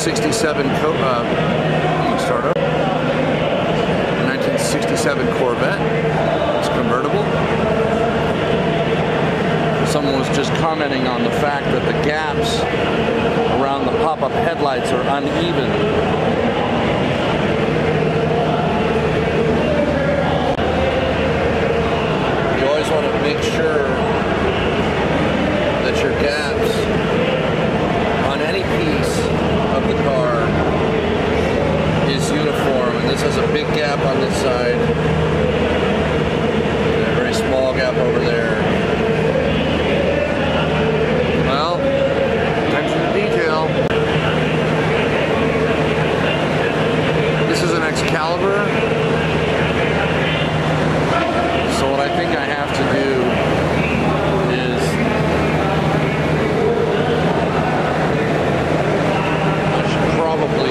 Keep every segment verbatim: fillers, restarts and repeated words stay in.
sixty-seven co uh, you can start up. nineteen sixty-seven Corvette. It's convertible. Someone was just commenting on the fact that the gaps around the pop-up headlights are uneven. You always want to make sure that your gaps on any piece of the car is uniform. And this has a big gap on this side, and a very small gap over there. Well, attention to detail. This is an Excalibur. So what I think I have to do is I should probably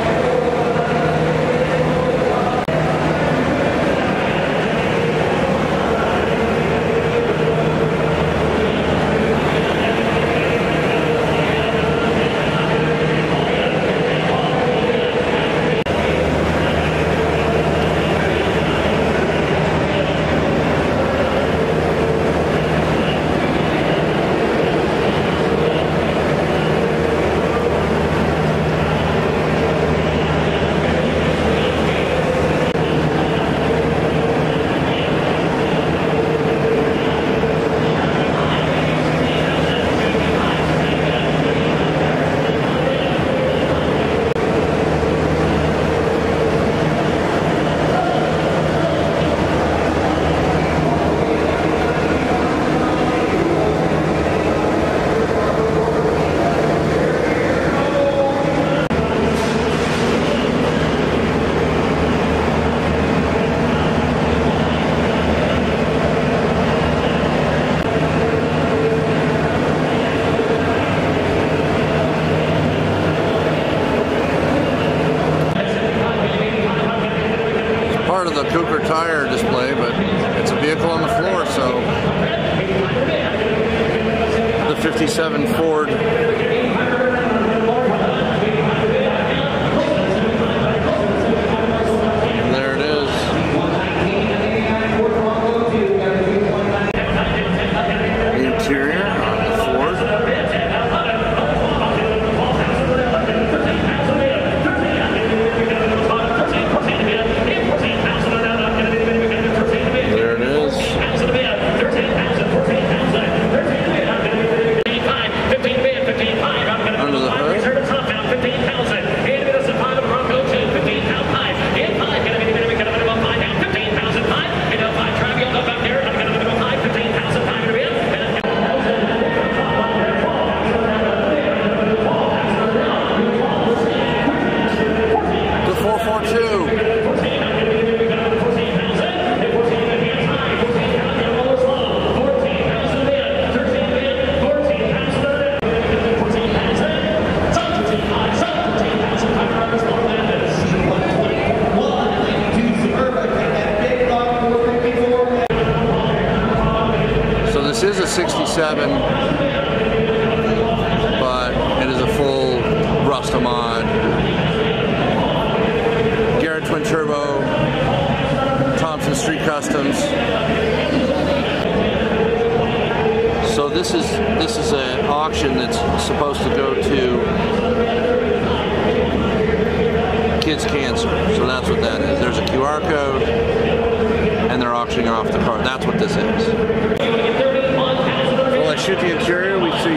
of the Cougar tire display, but it's a vehicle on the floor, so the fifty-seven Ford there it is. The interior on the Ford. This is a sixty-seven, but it is a full Rust mod. Garrett twin turbo, Thompson Street Customs. So this is this is an auction that's supposed to go to Kids Cancer. So that's what that is. There's a Q R code, and they're auctioning off the car. That's what this is. Well, I shoot the interior, we see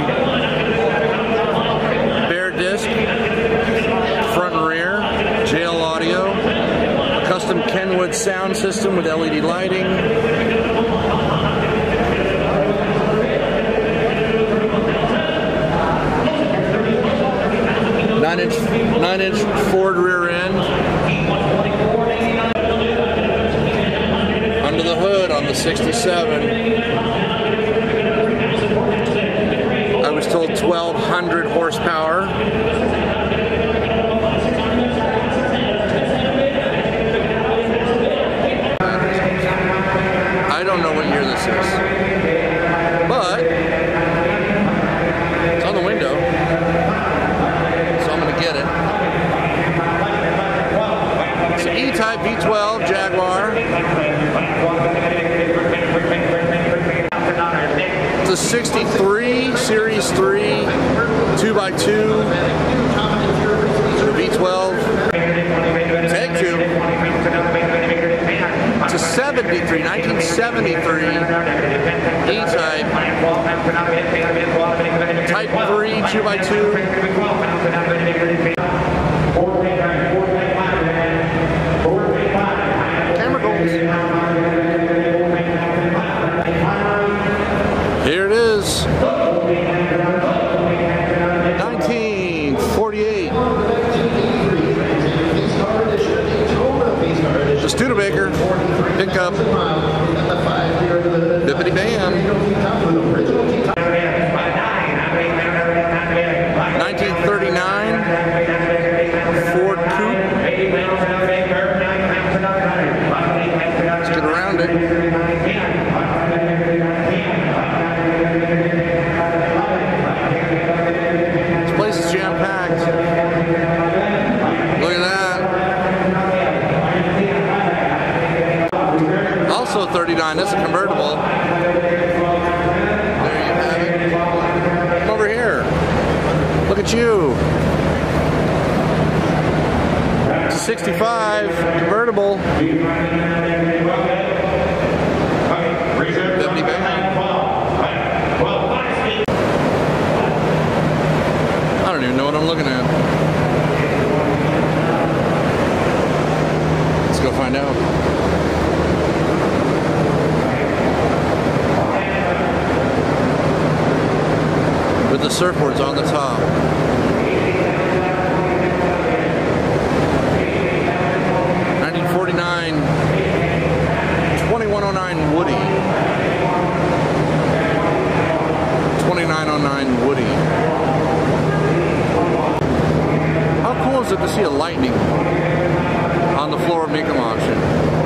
bare disc, front and rear, J L audio, a custom Kenwood sound system with L E D lighting, nine inch nine inch Ford rear end. Under the hood on the sixty-seven. I was told twelve hundred horsepower. I don't know what year this is, but it's on the window, so I'm going to get it. V twelve Jaguar. It's a sixty-three, Series three, two by two, V twelve. Take two. It's a seventy-three, nineteen seventy-three E-Type. Type three, two by two. Camera goals. Here it is. nineteen forty-eight. The Studebaker pickup. Bippity bam. nineteen thirty-nine Ford Coupe. Let's get around it. This place is jam-packed. Look at that. Also thirty-nine, that's a convertible. There you have it. Come over here. Look at you. It's a sixty-five convertible. Bippity bang. I don't even know what I'm looking at. Let's go find out. With the surfboards on the top. nineteen forty-nine twenty-one oh nine Woody. twenty-nine oh nine Woody. How cool is it to see a Lightning on the floor of Mecum Auction?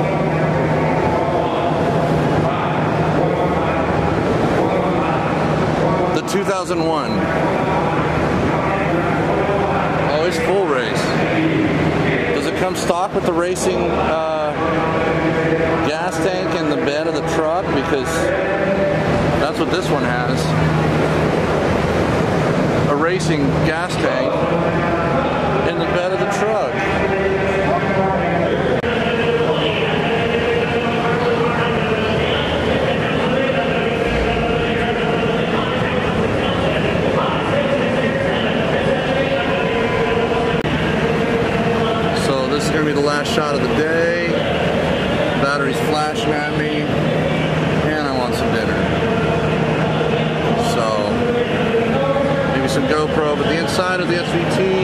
The two thousand one. Oh, it's full race. Does it come stock with the racing uh, gas tank in the bed of the truck? Because that's what this one has. A racing gas tank in the bed of the truck. So this is going to be the last shot of the day. Battery's flashing at me, and I want some dinner. So maybe some GoPro, but the inside of the S V T